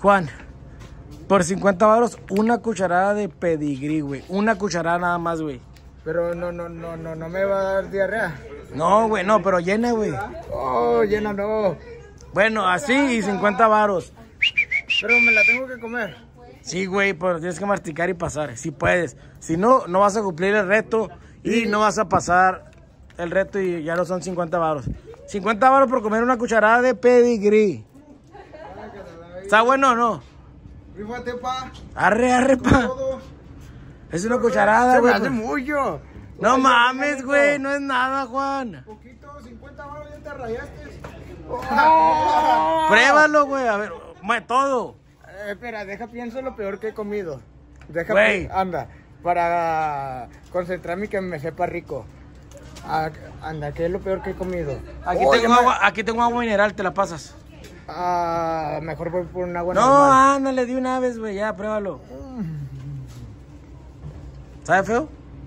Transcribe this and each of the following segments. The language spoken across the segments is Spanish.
Juan, por 50 varos, una cucharada de pedigrí, güey. Una cucharada nada más, güey. Pero no me va a dar diarrea. No, güey, no, pero llena, güey. Oh, llena no. Bueno, así y 50 varos. Pero me la tengo que comer. Sí, güey, pero tienes que masticar y pasar. Si puedes. Si no, no vas a cumplir el reto y no vas a pasar el reto y ya no son 50 varos. 50 varos por comer una cucharada de pedigrí. ¿Está bueno o no? Fíjate, pa. Arre, pa. Es una cucharada, güey. Se me hace mucho. No mames, güey, no es nada, Juan. Poquito, 50 varos ya te rayaste. Pruébalo, güey, a ver, todo. Espera, pienso lo peor que he comido. Güey. Anda, para concentrarme y que me sepa rico. Anda, ¿qué es lo peor que he comido? Aquí tengo agua mineral, te la pasas. Mejor voy por un agua No, normal. ándale, de una vez, güey, ya, pruébalo. ¿Sabe feo?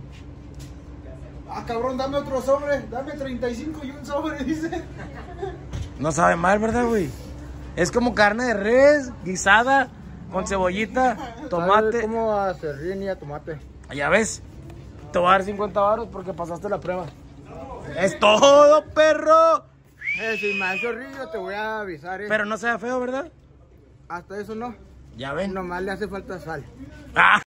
Cabrón, dame otro sobre. Dame 35 y un sobre, dice. No sabe mal, ¿verdad, güey? Es como carne de res, guisada, con cebollita, tomate. ¿Cómo a serrín y a tomate? Ya ves, te voy a dar 50 varos porque pasaste la prueba. ¡Es todo, perro! Si me hace horrible te voy a avisar. Pero no sabe feo, ¿verdad? Hasta eso no. Ya ven. Nomás le hace falta sal. Ah.